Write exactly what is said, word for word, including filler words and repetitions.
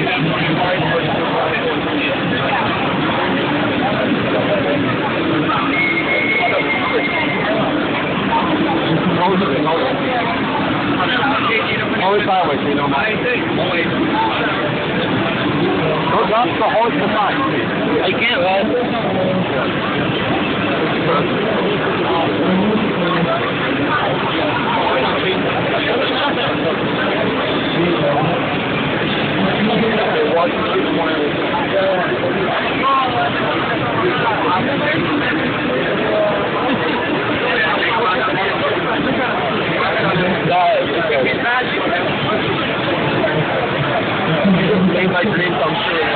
Always sideways, you know, Mike. Don't drop the horse to the side. I can't, man. Made my dream come true.